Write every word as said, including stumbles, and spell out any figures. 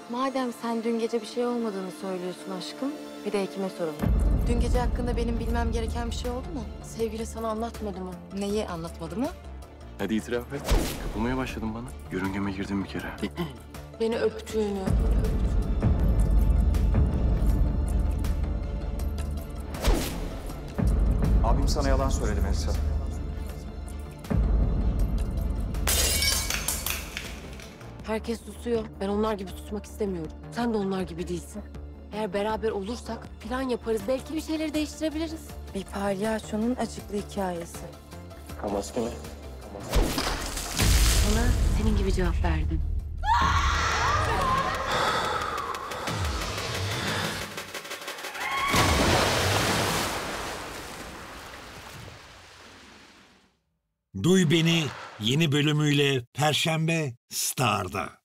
Madem sen dün gece bir şey olmadığını söylüyorsun aşkım, bir de Ekim'e soralım. Dün gece hakkında benim bilmem gereken bir şey oldu mu? Sevgili sana anlatmadı mı? Neyi anlatmadı mı? Hadi itiraf et. Kapılmaya başladın bana. Yörüngeme girdin bir kere. Beni öptüğünü. Abim sana yalan söyledi Melisa. Herkes susuyor. Ben onlar gibi susmak istemiyorum. Sen de onlar gibi değilsin. Eğer beraber olursak plan yaparız. Belki bir şeyleri değiştirebiliriz. Bir palyaçonun acıklı hikayesi. Maske mi? Bana senin gibi cevap verdin. Duy Beni yeni bölümüyle Perşembe Star'da.